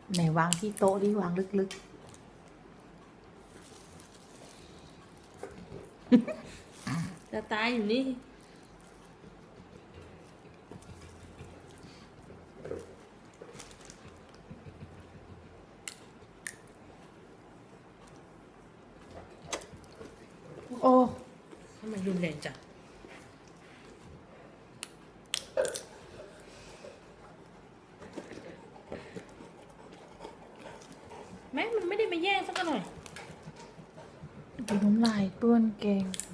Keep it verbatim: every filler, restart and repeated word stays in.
ไหนวางที่โต๊ะดิวางลึกๆจะตายอยู่นี่โอ้ทำไมรุนแรงจังแม่มันไม่ได้มาแย่งสักหน่อยดูน้ำลายเปื้อนเกง